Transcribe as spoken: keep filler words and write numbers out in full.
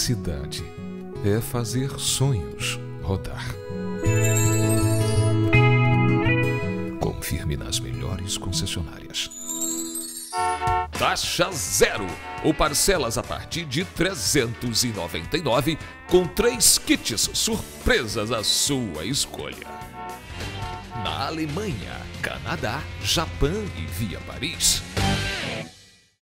Felicidade é fazer sonhos rodar. Confirme nas melhores concessionárias. Taxa zero ou parcelas a partir de trezentos e noventa e nove reais com três kits surpresas à sua escolha. Na Alemanha, Canadá, Japão e via Paris.